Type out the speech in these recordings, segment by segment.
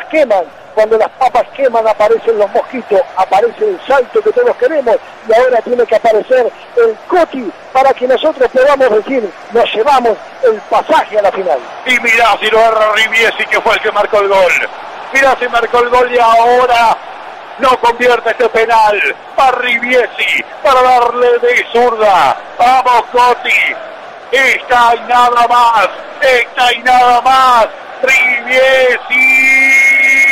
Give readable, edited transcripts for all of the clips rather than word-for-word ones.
queman. Cuando las papas queman aparecen los mosquitos, aparece el salto que todos queremos y ahora tiene que aparecer el Coti para que nosotros podamos decir, nos llevamos el pasaje a la final. Y mirá si lo erra Riviesi, que fue el que marcó el gol. Mirá si marcó el gol y ahora no convierte este penal. Para Riviesi, para darle de zurda. Vamos Coti. Esta y nada más. Esta y nada más. Riviesi.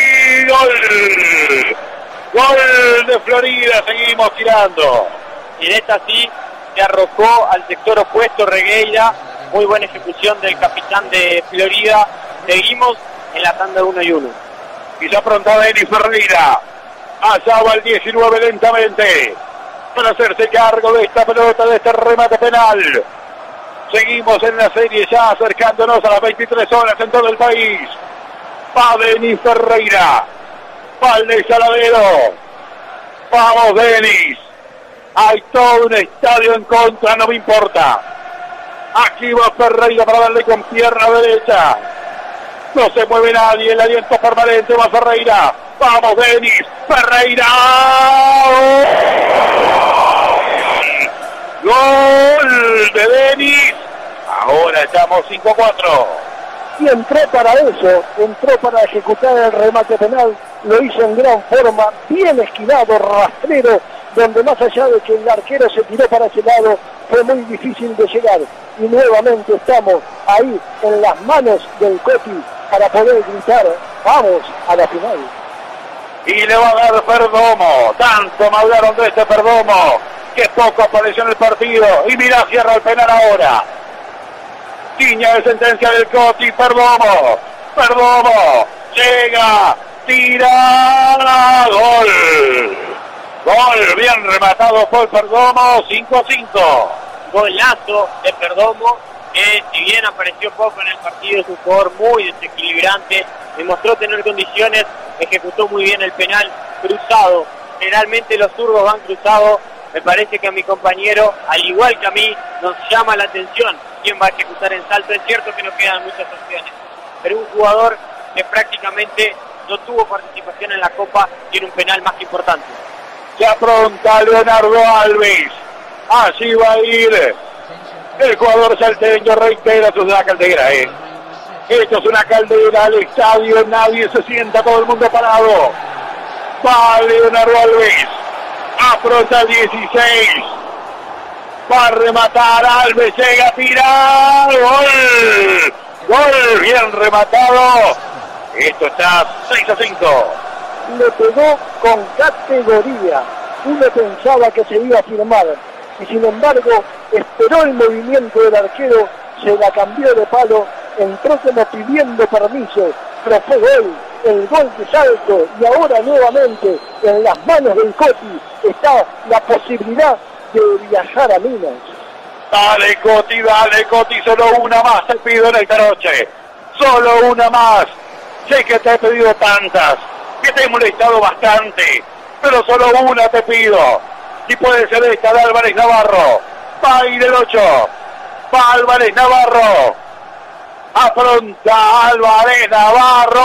Gol. Gol de Florida. Seguimos tirando. Y en esta sí se arrojó al sector opuesto Regueira. Muy buena ejecución del capitán de Florida. Seguimos en la tanda 1-1. Y se apronta Denis Ferreira. Allá va el 19 lentamente para hacerse cargo de esta pelota, de este remate penal. Seguimos en la serie ya acercándonos a las 23 horas en todo el país. Va Denis Ferreira. Va el de Saladero. Vamos Denis. Hay todo un estadio en contra, no me importa. Aquí va Ferreira para darle con pierna derecha. No se mueve nadie, el aliento permanente va Ferreira. Vamos Denis, Ferreira. Gol de Denis. Ahora estamos 5-4. Y entró para eso, entró para ejecutar el remate penal, lo hizo en gran forma, bien esquivado, rastrero, donde más allá de que el arquero se tiró para ese lado, fue muy difícil de llegar. Y nuevamente estamos ahí en las manos del Coti para poder gritar, vamos a la final. Y le va a dar Perdomo. Tanto me hablaron de este Perdomo, que poco apareció en el partido. Y mirá, cierra el penal ahora. Tiña de sentencia del Coti. Perdomo. Perdomo. Llega. Tira. Gol. Gol. Bien rematado por Perdomo. 5-5. Golazo de Perdomo, que si bien apareció poco en el partido, es un jugador muy desequilibrante, demostró tener condiciones, ejecutó muy bien el penal cruzado. Generalmente los zurdos van cruzados. Me parece que a mi compañero, al igual que a mí, nos llama la atención quién va a ejecutar en salto. Es cierto que no quedan muchas opciones, pero un jugador que prácticamente no tuvo participación en la Copa tiene un penal más que importante. Se apronta Leonardo Alves. Allí va a ir el jugador salteño, reitera, esto es una caldera, esto es una caldera, al estadio nadie se sienta, todo el mundo parado. Va Leonardo Alves, afronta el 16, va a rematar Alves, llega a tirar, gol, gol, bien rematado, esto está 6-5. Le pegó con categoría, uno pensaba que se iba a firmar, y sin embargo esperó el movimiento del arquero, se la cambió de palo, entró como pidiendo permiso, pero fue gol, el gol de salto, y ahora nuevamente en las manos del Coti está la posibilidad de viajar a Minas. Dale Coti, solo una más te pido en esta noche, solo una más. Sé que te he pedido tantas, que te he molestado bastante, pero solo una te pido. Y puede ser esta de Álvarez Navarro. Va a ir el 8. Va Álvarez Navarro. Afronta Álvarez Navarro.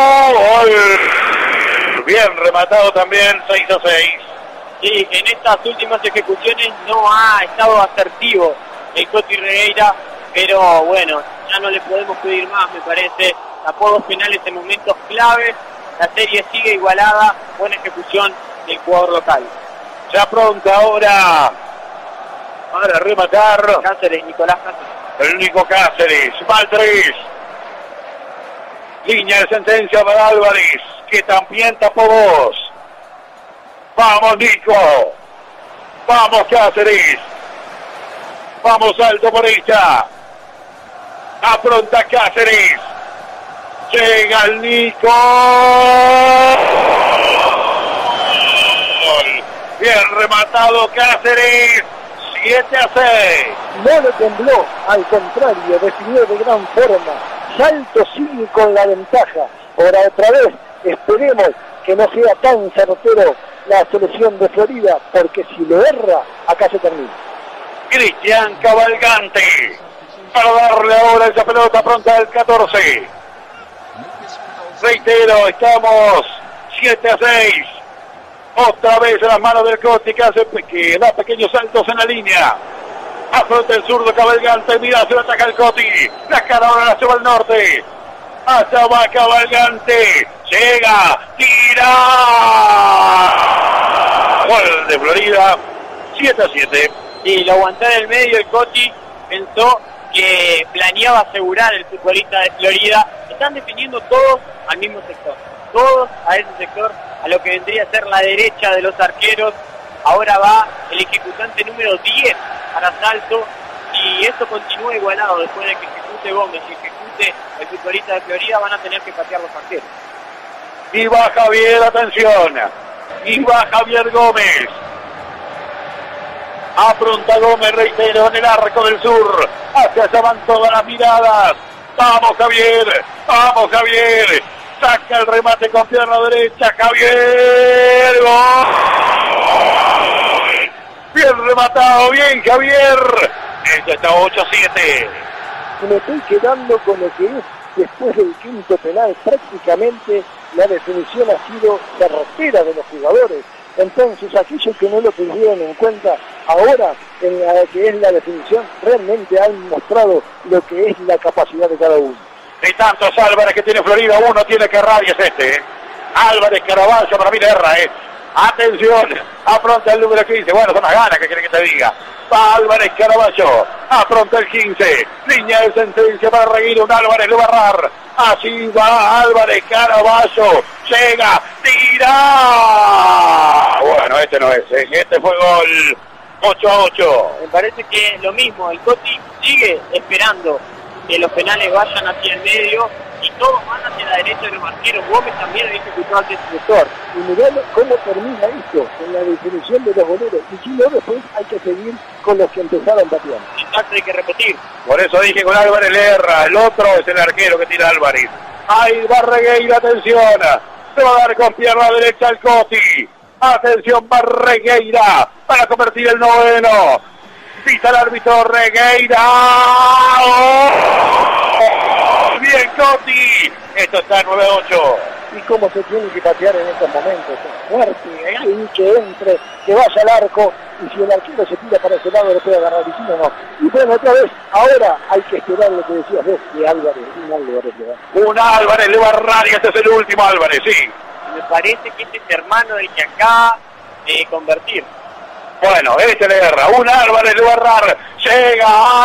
Gol. Bien rematado también, 6-6. Sí, en estas últimas ejecuciones no ha estado asertivo el Coti Regueira, pero bueno, ya no le podemos pedir más, me parece. Tapó dos penales en momentos claves. La serie sigue igualada. Buena ejecución del jugador local. Se apronta ahora para rematar Cáceres, Nicolás Cáceres. el Nico Cáceres, va el 3. Línea de sentencia para Álvarez, que también tapó dos. Vamos Nico, vamos Cáceres, vamos alto por esta. Afronta Cáceres, llega el Nico. Bien rematado Cáceres, 7-6. No le tembló, al contrario, definió de gran forma. Salto sigue con la ventaja. Ahora otra vez, esperemos que no sea tan certero la selección de Florida, porque si lo erra, acá se termina. Cristian Cavalgante, para darle ahora esa pelota pronta al 14. Reitero, estamos 7-6. Otra vez en las manos del Coti, que da pequeños saltos en la línea. Afronta el zurdo Cabalgante, mira, se lo ataca el Coti. La cara ahora la lleva al norte. Allá va Cabalgante. Llega, tira. Gol de Florida, 7-7. Y lo aguantó en el medio el Coti, pensó que planeaba asegurar el futbolista de Florida. Están definiendo todos al mismo sector. Todos a ese sector, a lo que vendría a ser la derecha de los arqueros. Ahora va el ejecutante número 10 para Salto y esto continúa igualado. Después de que ejecute Gómez y ejecute el futbolista de Florida, van a tener que patear los arqueros. Y va Javier, atención. Y va Javier Gómez. Afronta Gómez, reitero, en el arco del sur. Hacia allá van todas las miradas. Vamos Javier, vamos Javier. Saca el remate con pierna derecha, Javier. ¡Gol! Bien rematado, bien Javier. Esto está 8-7. Me estoy quedando con lo que es, después del quinto penal, prácticamente la definición ha sido certera de los jugadores. Entonces, aquellos que no lo tuvieron en cuenta, ahora en la que es la definición, realmente han mostrado lo que es la capacidad de cada uno. De tantos Álvarez que tiene Florida, uno tiene que errar y es este. Álvarez Caraballo para mí le erra. Atención, afronta el número 15. Bueno, son las ganas que quiere que te diga. Va Álvarez Caraballo, afronta el 15. Línea de sentencia para Reguilo, un Álvarez lo va a errar. Así va Álvarez Caraballo. Llega, tira. Bueno, este no es. Este fue gol 8-8. Me parece que lo mismo, el Coti sigue esperando que los penales vayan hacia el medio y todos van hacia la derecha de los arqueros. Gómez también ha ejecutado al destructor. Y mirá cómo termina esto, en la definición de los goleros. Y si no, después hay que seguir con los que empezaron pateando. Exacto, hay que repetir. Por eso dije con Álvarez le erra. El otro es el arquero que tira Álvarez. Ahí va Regueira, atención. Se va a dar con pierna derecha el Coti. Atención, va Regueira para convertir el noveno. Pita el árbitro Regueira. ¡Oh! Bien Coti. Esto está 9-8. Y cómo se tiene que patear en estos momentos. Fuerte, ahí que entre, que vaya al arco. Y si el arquero se tira para ese lado, le puede agarrar. Y si no, no. Y bueno, otra vez, ahora hay que esperar lo que decías vos, de Álvarez. Un Álvarez le va. Un Álvarez le va a errar y este es el último Álvarez, sí. Me parece que este es hermano del que acaba de convertir. Bueno, este le erra. Un Álvarez le va a errar. Llega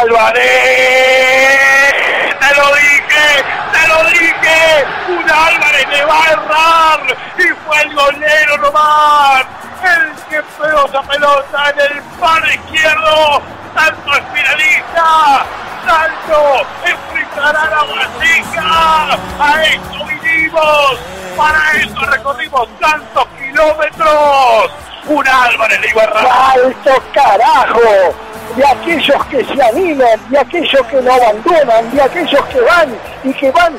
Álvarez. ¡Te lo dije! ¡Te lo dije! Un Álvarez le va a errar. Y fue el golero nomás. El que pegó esa pelota en el palo izquierdo. Salto espiralista. Salto. Enfrentará la Guasica. A esto vinimos. Para eso recorrimos tantos kilómetros. Un Álvarez le iba a errar. ¡Salto, carajo! De aquellos que se animan, de aquellos que no abandonan, de aquellos que van y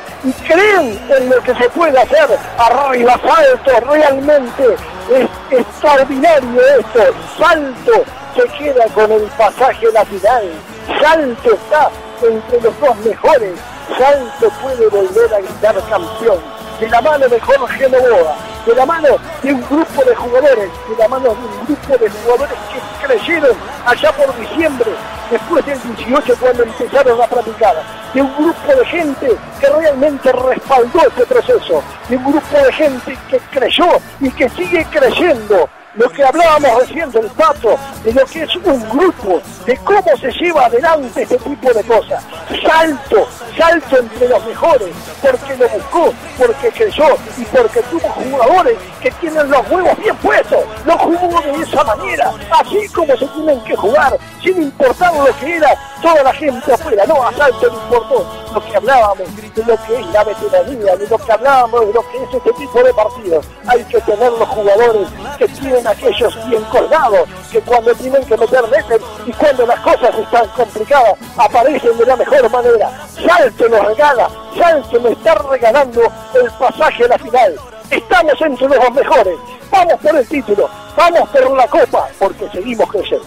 creen en lo que se puede hacer. Arriba, Salto, realmente es extraordinario esto. Salto se queda con el pasaje a la final. Salto está entre los dos mejores. Salto puede volver a gritar campeón. De la mano de Jorge Novoa, de la mano de un grupo de jugadores, de la mano de un grupo de jugadores que creyeron allá por diciembre, después del 18 cuando empezaron a practicar, de un grupo de gente que realmente respaldó este proceso, de un grupo de gente que creyó y que sigue creyendo. Lo que hablábamos recién del Pato, de lo que es un grupo, de cómo se lleva adelante este tipo de cosas. Salto entre los mejores, porque lo buscó, porque creyó y porque tuvo jugadores que tienen los huevos bien puestos. Lo jugó de esa manera, así como se tienen que jugar, sin importar lo que era toda la gente afuera. No, a Salto le importó lo que hablábamos, de lo que es la veteranía, de lo que hablábamos, de lo que es este tipo de partidos. Hay que tener los jugadores que tienen aquellos bien colgados, que cuando tienen que meter meten y cuando las cosas están complicadas aparecen de la mejor manera. Salto nos regala, Salto nos está regalando el pasaje a la final. Estamos entre los mejores, vamos por el título, vamos por la copa, porque seguimos creciendo.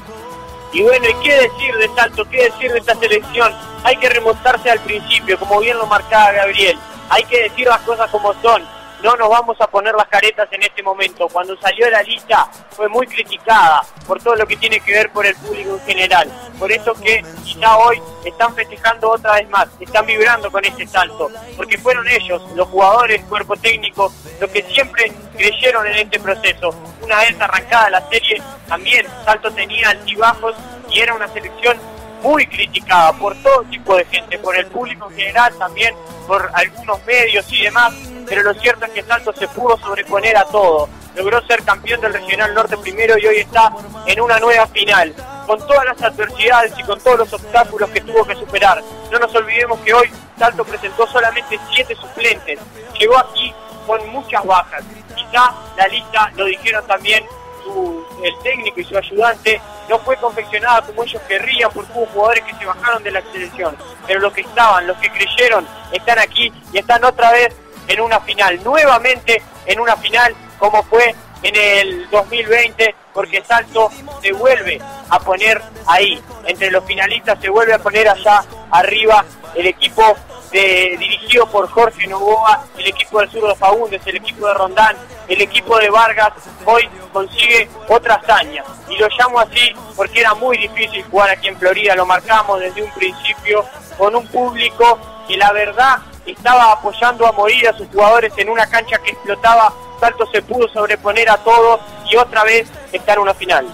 Y bueno, ¿y qué decir de Salto? ¿Qué decir de esta selección? Hay que remontarse al principio, como bien lo marcaba Gabriel. hay que decir las cosas como son. No nos vamos a poner las caretas en este momento. Cuando salió la lista fue muy criticada por todo lo que tiene que ver por el público en general. Por eso que quizá hoy están festejando otra vez más, están vibrando con este salto, porque fueron ellos, los jugadores, cuerpo técnico, los que siempre creyeron en este proceso. Una vez arrancada la serie, también Salto tenía altibajos y era una selección muy criticada por todo tipo de gente, por el público en general, también por algunos medios y demás, pero lo cierto es que Salto se pudo sobreponer a todo, logró ser campeón del Regional Norte primero y hoy está en una nueva final, con todas las adversidades y con todos los obstáculos que tuvo que superar. No nos olvidemos que hoy Salto presentó solamente 7 suplentes, llegó aquí con muchas bajas, quizá la lista, lo dijeron también el técnico y su ayudante, no fue confeccionada como ellos querrían porque hubo jugadores que se bajaron de la selección, pero los que estaban, los que creyeron, están aquí y están otra vez en una final, nuevamente en una final como fue en el 2020, porque Salto se vuelve a poner ahí, entre los finalistas se vuelve a poner allá arriba el equipo dirigido por Jorge Novoa, el equipo del Zurdo Faúndez, el equipo de Rondán, el equipo de Vargas, hoy consigue otra hazaña. Y lo llamo así porque era muy difícil jugar aquí en Florida, lo marcamos desde un principio, con un público que la verdad estaba apoyando a morir a sus jugadores en una cancha que explotaba. Salto se pudo sobreponer a todo y otra vez está en una final.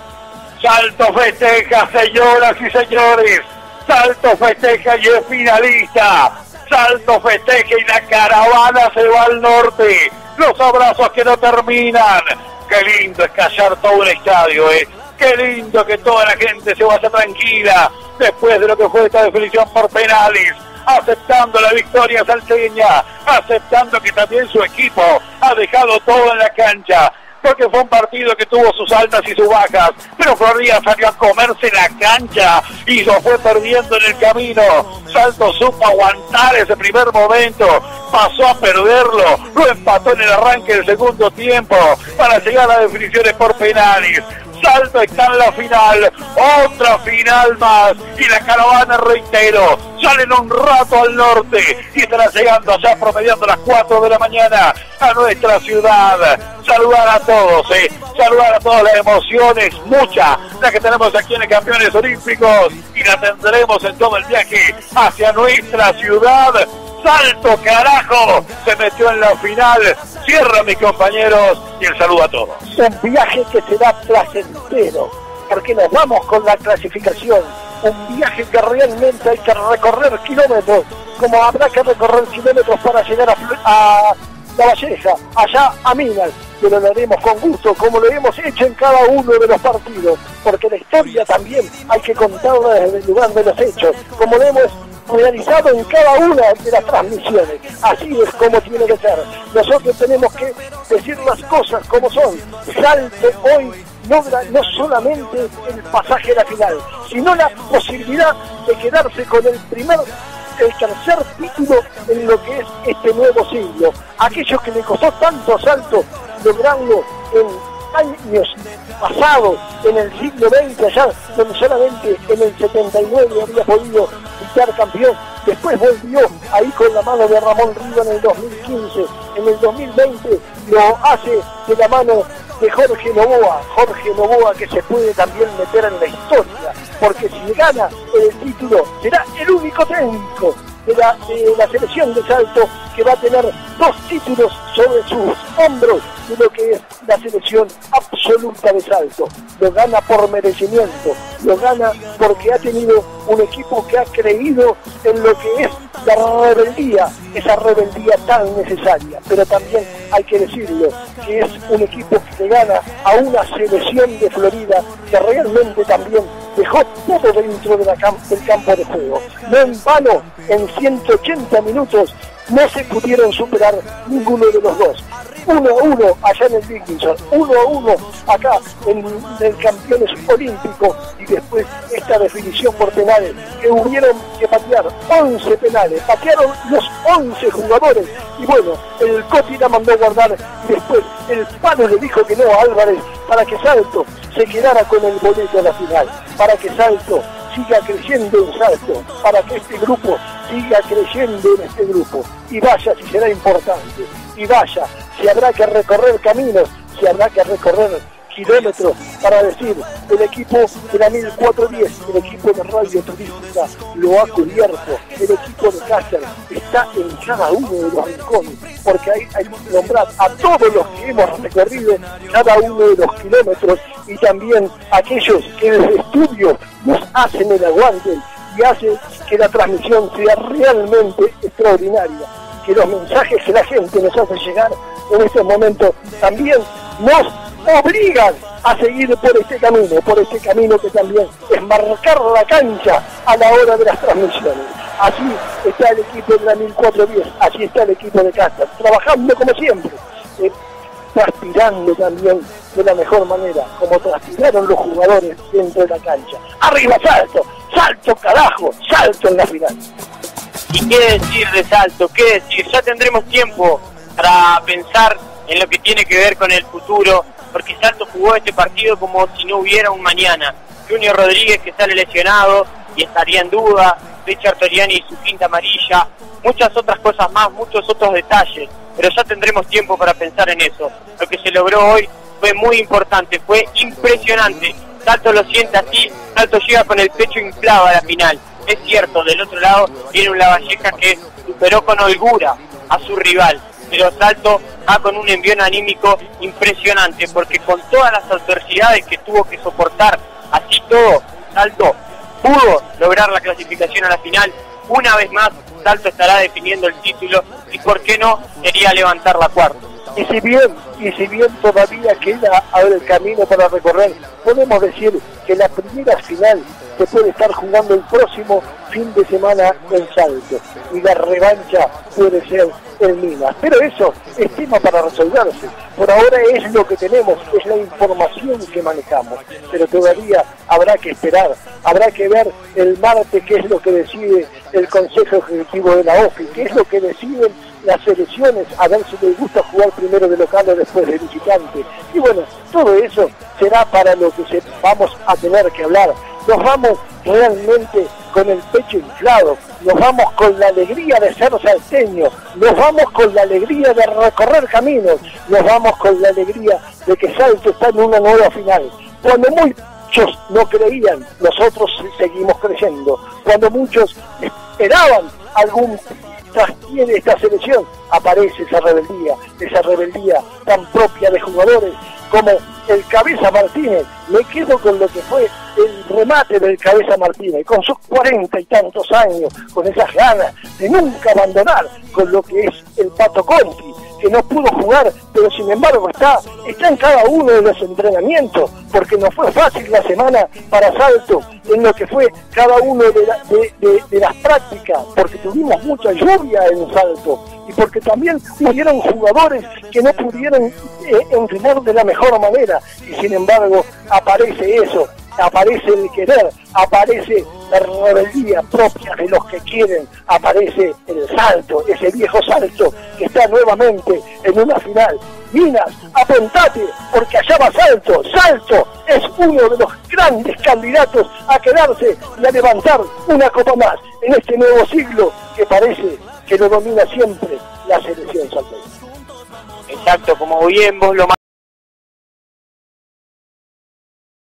Salto festeja, señoras y señores. Salto festeja y es finalista. Salto festeja y la caravana se va al norte. Los abrazos que no terminan. Qué lindo es callar todo un estadio, Qué lindo que toda la gente se vaya tranquila después de lo que fue esta definición por penales, aceptando la victoria salteña, aceptando que también su equipo ha dejado todo en la cancha, porque fue un partido que tuvo sus altas y sus bajas, pero Florida salió a comerse la cancha y lo fue perdiendo en el camino. Salto supo aguantar ese primer momento, pasó a perderlo, lo empató en el arranque del segundo tiempo para llegar a definiciones por penales. Salto está en la final, otra final más, y la caravana, reitero, salen un rato al norte y estará llegando allá promediando las 4 de la mañana a nuestra ciudad. Saludar a todos, saludar a todas las emociones, mucha la que tenemos aquí en el Campeones Olímpicos, y la tendremos en todo el viaje hacia nuestra ciudad. Salto, carajo, se metió en la final. Cierra, mis compañeros, y el saludo a todos. Un viaje que será placentero, porque nos vamos con la clasificación. Un viaje que realmente hay que recorrer kilómetros, como habrá que recorrer kilómetros para llegar a La Valleja, allá a Minas, pero lo haremos con gusto, como lo hemos hecho en cada uno de los partidos, porque la historia también hay que contarla desde el lugar de los hechos, como lo hemos realizado en cada una de las transmisiones. Así es como tiene que ser. Nosotros tenemos que decir las cosas como son. Salto hoy logra no solamente el pasaje a la final, sino la posibilidad de quedarse con el tercer título en lo que es este nuevo siglo. Aquello que le costó tanto a Salto lograrlo en años pasados, en el siglo XX, allá donde solamente en el 79 había podido ser campeón, después volvió ahí con la mano de Ramón Riva en el 2015, en el 2020 lo hace de la mano de Jorge Novoa, que se puede también meter en la historia, porque si gana el título será el único técnico de la selección de Salto que va a tener 2 títulos sobre sus hombros de lo que es la selección absoluta de Salto. Lo gana por merecimiento, lo gana porque ha tenido un equipo que ha creído en lo que es la rebeldía, esa rebeldía tan necesaria, pero también hay que decirlo, que es un equipo que le gana a una selección de Florida que realmente también dejó todo dentro de del campo de juego. No en vano, en 180 minutos no se pudieron superar ninguno de los dos. 1-1 allá en el Dickinson, 1-1 acá en el Campeones Olímpicos, y después esta definición por penales, que hubieron que patear 11 penales, patearon los 11 jugadores, y bueno, el Coti la mandó a guardar, y después el palo le dijo que no a Álvarez, para que Salto se quedara con el boleto a la final, para que Salto siga creciendo en Salto, para que este grupo siga creyendo en este grupo y vaya si será importante, y vaya si habrá que recorrer caminos, si habrá que recorrer kilómetros para decir el equipo de la 1410, el equipo de Radio Turística lo ha cubierto, el equipo de Cáceres está en cada uno de los rincones, porque hay que nombrar a todos los que hemos recorrido cada uno de los kilómetros y también aquellos que desde estudios nos hacen el aguante y hacen que la transmisión sea realmente extraordinaria, que los mensajes que la gente nos hace llegar en estos momentos también nos obligan a seguir por este camino que también es marcar la cancha a la hora de las transmisiones. Así está el equipo de la 1410, así está el equipo de Cáceres, trabajando como siempre, transpirando también de la mejor manera, como transpiraron los jugadores dentro de la cancha. ¡Arriba Salto! ¡Salto, carajo! ¡Salto en la final! ¿Y qué decir de Salto? ¿Qué decir? Ya tendremos tiempo para pensar en lo que tiene que ver con el futuro, porque Salto jugó este partido como si no hubiera un mañana. Junior Rodríguez, que sale lesionado y estaría en duda, Richard Toriani y su quinta amarilla, muchas otras cosas más, muchos otros detalles, pero ya tendremos tiempo para pensar en eso. Lo que se logró hoy fue muy importante, fue impresionante. Salto lo siente así, Salto llega con el pecho inflado a la final. Es cierto, del otro lado viene un Lavalleja que superó con holgura a su rival, pero Salto va con un envión anímico impresionante, porque con todas las adversidades que tuvo que soportar, así todo, Salto pudo lograr la clasificación a la final. Una vez más, Salto estará definiendo el título y, ¿por qué no?, quería levantar la cuarta. Y si bien todavía queda el camino para recorrer, podemos decir que la primera final se puede estar jugando el próximo fin de semana en Salto y la revancha puede ser en Minas, pero eso es tema para resolverse. Por ahora es lo que tenemos, es la información que manejamos, pero todavía habrá que esperar, habrá que ver el martes qué es lo que decide el Consejo Ejecutivo de la OFI, qué es lo que deciden las selecciones, a ver si les gusta jugar primero de local o después de visitante. Y bueno, todo eso será para lo que vamos a tener que hablar. Nos vamos realmente con el pecho inflado, nos vamos con la alegría de ser salteños, nos vamos con la alegría de recorrer caminos, nos vamos con la alegría de que Salto está en una nueva final. Cuando muchos no creían, nosotros seguimos creyendo. Cuando muchos esperaban algún trastiene de esta selección, aparece esa rebeldía tan propia de jugadores como el Cabeza Martínez. Me quedo con lo que fue el remate del Cabeza Martínez, con sus 40 y tantos años, con esas ganas de nunca abandonar, con lo que es el Pato Conti, que no pudo jugar, pero sin embargo está en cada uno de los entrenamientos, porque no fue fácil la semana para Salto, en lo que fue cada uno de las prácticas, porque tuvimos mucha lluvia en Salto, y porque también hubieron jugadores que no pudieron entrenar de la mejor manera, y sin embargo aparece eso, aparece el querer, aparece la rebeldía propia de los que quieren, aparece el Salto, ese viejo Salto que está nuevamente en una final. Minas, apuntate, porque allá va Salto. Salto es uno de los grandes candidatos a quedarse y a levantar una copa más en este nuevo siglo que parece que lo domina siempre la selección salteña. Exacto, como bien vos lo